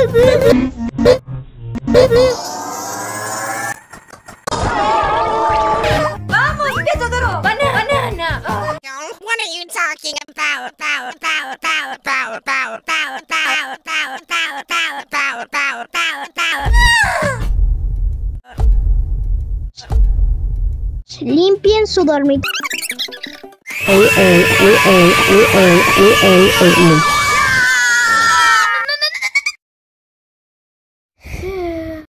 Vamos, ya Totoro. Banana. What are you talking about? Limpien su dormitorio.